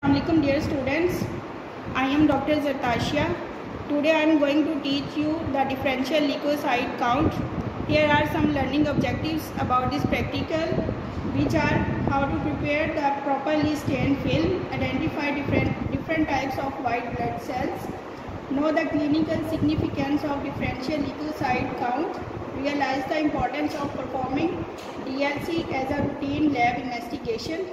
Assalamualaikum dear students, I am Dr. Zartashia. Today I am going to teach you the differential leukocyte count. Here are some learning objectives about this practical, which are how to prepare the properly stained film, identify different types of white blood cells, know the clinical significance of differential leukocyte count, realize the importance of performing DLC as a routine lab investigation.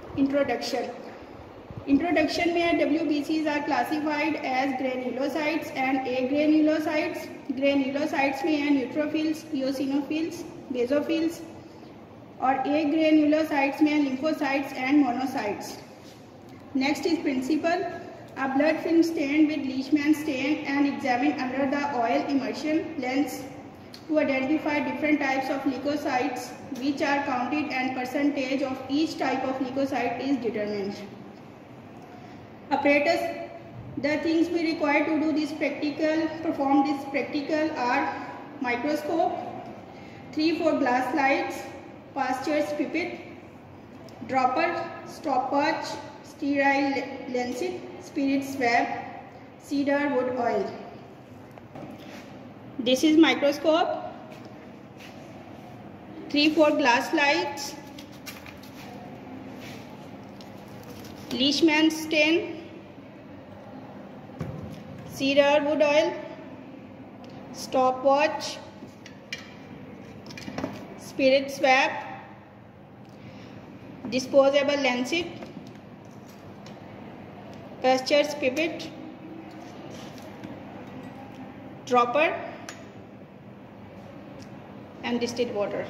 Introduction में WBCs are classified as granulocytes and agranulocytes. Granulocytes में है neutrophils, eosinophils, basophils और agranulocytes में है lymphocytes and monocytes. Next is principle. A blood film stained with Leishman stain and examined under the oil immersion lens to identify different types of leukocytes which are counted and percentage of each type of leukocyte is determined. Apparatus. The things we require to do this practical, perform this practical are microscope, 3-4 glass slides, Pasteur's pipette, dropper, stopwatch, sterile lancet, spirit swab, cedar wood oil. This is microscope, 3-4 glass slides, Leishman stain, cedar wood oil, stopwatch, spirit swab, disposable lancet, Pasteur's pipette, dropper and distilled water.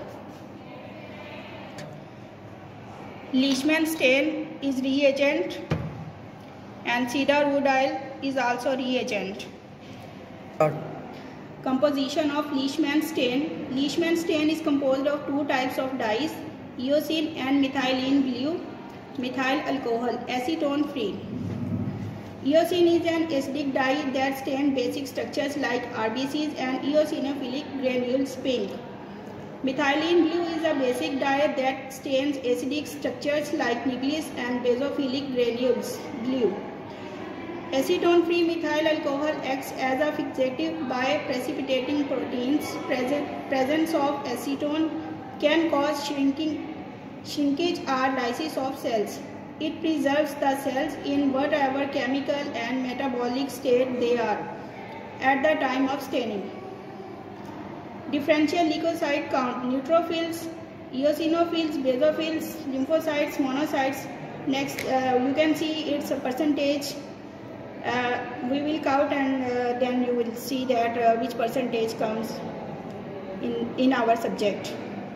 Leishman stain is reagent and cedar wood oil is also reagent. Composition of Leishman stain. Leishman stain is composed of two types of dyes, eosin and methylene blue methyl alcohol, acetone free. Eosin is an acidic dye that stains basic structures like RBCs and eosinophilic granules pink. Methylene blue is a basic dye that stains acidic structures like nucleus and basophilic granules blue. Acetone-free methyl alcohol acts as a fixative by precipitating proteins. Presence of acetone can cause shrinkage or lysis of cells. It preserves the cells in whatever chemical and metabolic state they are at the time of staining. Differential leukocyte count: neutrophils, eosinophils, basophils, lymphocytes, monocytes. Next, you can see its a percentage. We will count and then you will see that which percentage comes in our subject.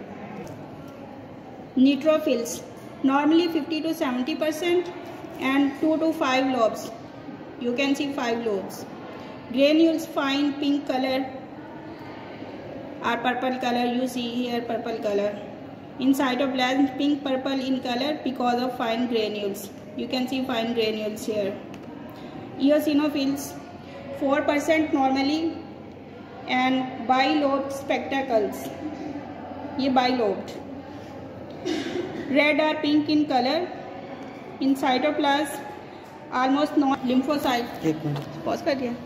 Neutrophils, normally 50 to 70% and 2 to 5 lobes. You can see 5 lobes. Granules, fine pink color or purple color. You see here purple color. In cytoplasm, pink purple in color because of fine granules. You can see fine granules here. Eosinophils, 4% normally and bilobed spectacles. ये bilobed. Red or pink in color. In cytoplasm, almost not lymphocyte. एक minute. Pause कर दिया.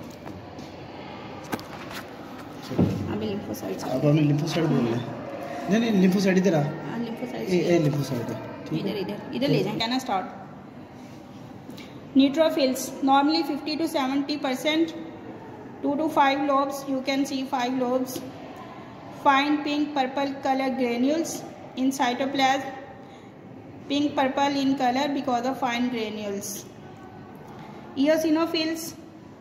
अभी lymphocytes. अब हमें lymphocyte बोल रहे हैं. नहीं lymphocyte इधर आ. lymphocytes. ये lymphocyte है. ठीक है. इधर ले जाएं. Can I start? Neutrophils, normally 50 to 70%, 2 to 5 lobes. You can see 5 lobes. Fine pink purple color granules in cytoplasm. Pink purple in color because of fine granules. Eosinophils,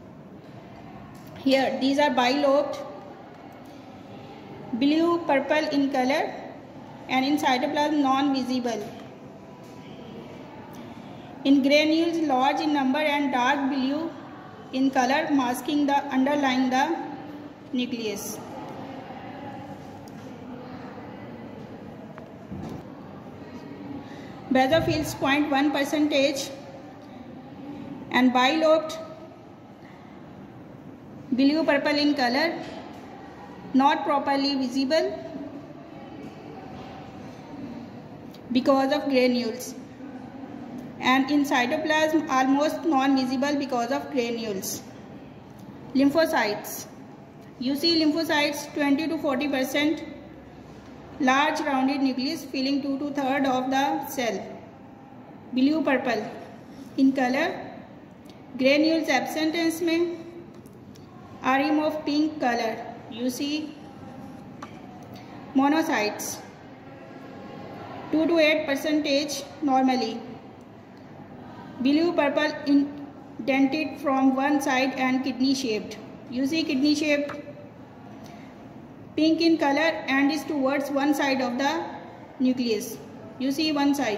here these are bilobed, blue purple in color and in cytoplasm non-visible. In granules, large in number and dark blue in color, masking the underlying the nucleus. Basophils, 0.1% and bilobed, blue purple in color, not properly visible because of granules. and in cytoplasm almost non-visible because of granules. Lymphocytes. You see lymphocytes 20 to 40%, large rounded nucleus filling 2 to 3rd of the cell. Blue purple in color, granules absent है इसमें, rim of pink color. You see monocytes 2 to 8% normally. Blue purple indented from one side and kidney shaped. You see kidney shaped. Pink in color and is towards one side of the nucleus. You see one side.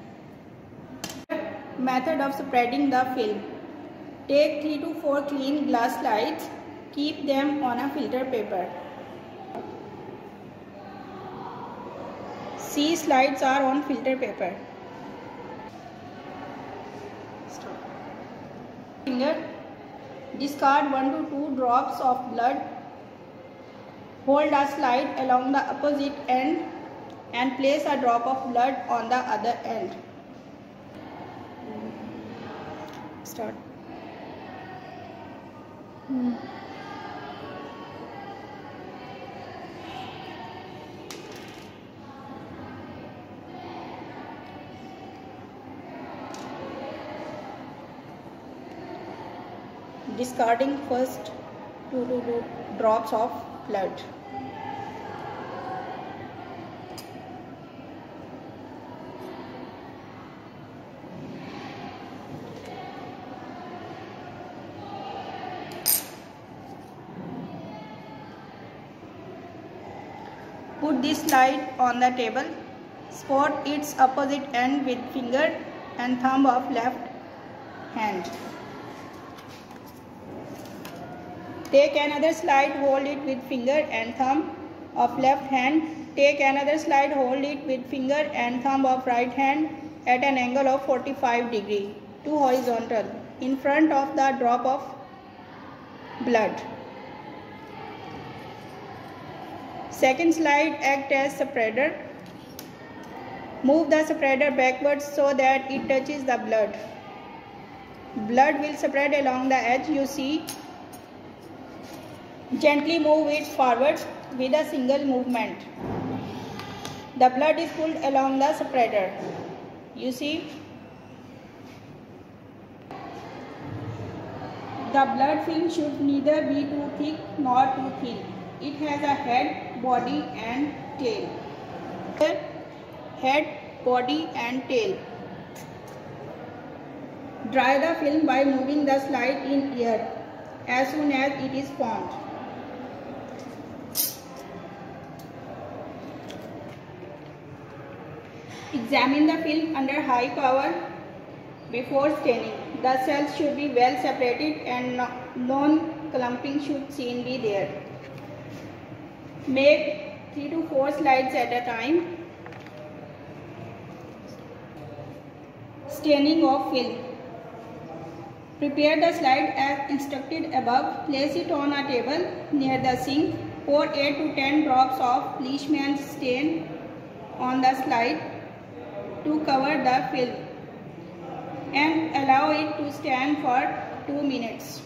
Method of spreading the film. Take 3 to 4 clean glass slides. Keep them on a filter paper. See, slides are on filter paper. Finger. Discard 1 to 2 drops of blood. Hold a slide along the opposite end and place a drop of blood on the other end. Start. Discarding first 2 drops of blood. Put this slide on the table. Spot its opposite end with finger and thumb of left hand. Take another slide, hold it with finger and thumb of left hand. Take another slide, hold it with finger and thumb of right hand at an angle of 45 degrees to horizontal in front of the drop of blood. Second slide, act as spreader. Move the spreader backwards so that it touches the blood. Blood will spread along the edge, you see. Gently move it forward with a single movement. The blood is pulled along the spreader. You see. The blood film should neither be too thick nor too thin. It has a head, body and tail. Head, body and tail. Dry the film by moving the slide in air as soon as it is formed. Examine the film under high power before staining. The cells should be well separated and non-clumping should seen be there. Make 3 to 4 slides at a time. Staining of film. Prepare the slide as instructed above. Place it on a table near the sink. Pour 8 to 10 drops of Leishman's stain on the slide to cover the film and allow it to stand for 2 minutes.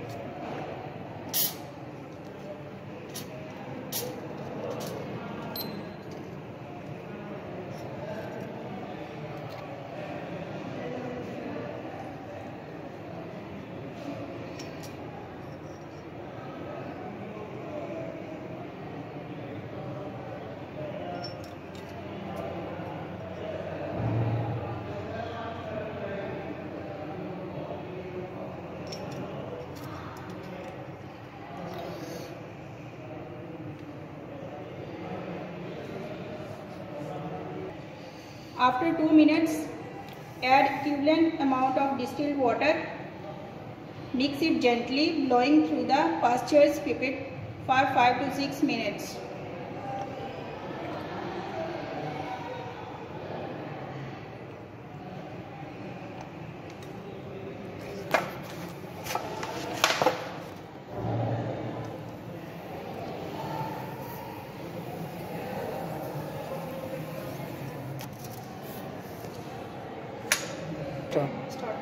After 2 minutes, add equivalent amount of distilled water. Mix it gently, blowing through the Pasteur's pipette for 5 to 6 minutes. Start.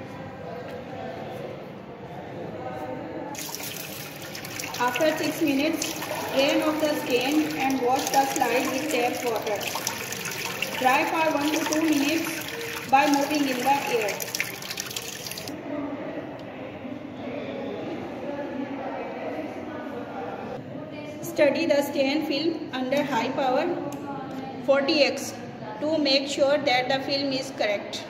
After 6 minutes, drain off the stain and wash the slide with tap water. Dry for 1 to 2 minutes by moving in the air. Study the stain film under high power 40x to make sure that the film is correct.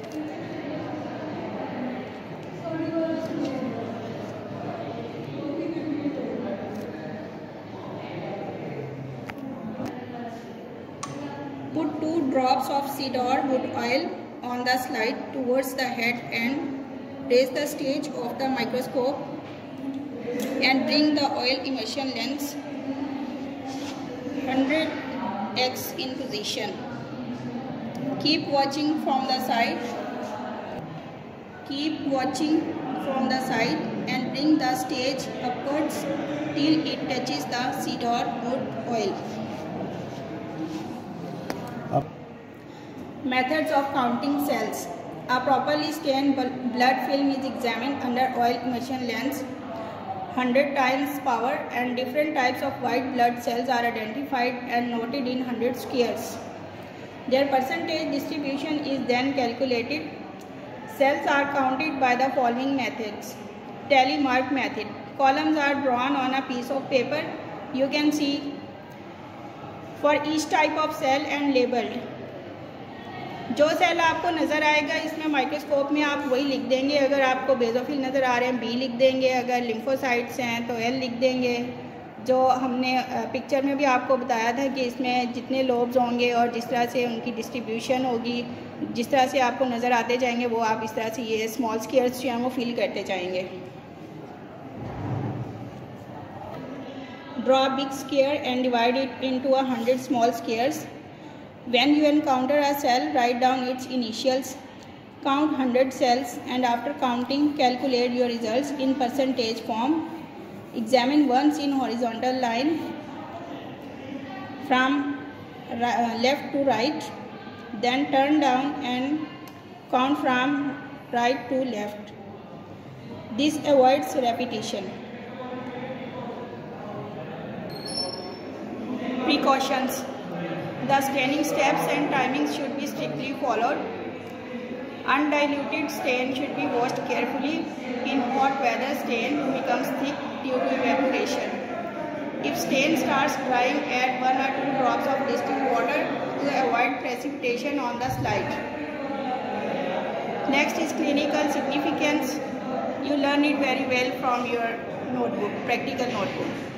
Put 2 drops of cedar wood oil on the slide towards the head and raise the stage of the microscope and bring the oil immersion lens 100x in position. Keep watching from the side. Keep watching from the side and bring the stage upwards till it touches the cedar wood oil. Methods of counting cells. A properly stained blood film is examined under oil immersion lens 100 times power, and different types of white blood cells are identified and noted in 100 squares. Their percentage distribution is then calculated. Cells are counted by the following methods. Tally mark method. Columns are drawn on a piece of paper. You can see for each type of cell and labeled. जो cell आपको नज़र आएगा इसमें microscope में आप वही लिख देंगे. अगर आपको बेजोफिल नज़र आ रहे हैं बी लिख देंगे, अगर लिम्फोसाइट्स हैं तो एल लिख देंगे. जो हमने पिक्चर में भी आपको बताया था कि इसमें जितने लोब्स होंगे और जिस तरह से उनकी डिस्ट्रीब्यूशन होगी, जिस तरह से आपको नज़र आते जाएंगे वो आप इस तरह से ये स्मॉल स्क्वायर्स जो हैं वो फिल करते जाएंगे. Draw a big square and divide it into 100 small squares. When you encounter a cell, write down its initials. Count 100 cells and after counting, calculate your results in percentage form. Examine once in horizontal line from left to right. Then turn down and count from right to left. This avoids repetition. Precautions. The staining steps and timings should be strictly followed. Undiluted stain should be washed carefully. In hot weather, stain becomes thick due to evaporation. If stain starts drying, add 1 or 2 drops of distilled water to avoid precipitation on the slide. Next is clinical significance. You learn it very well from your notebook, practical notebook.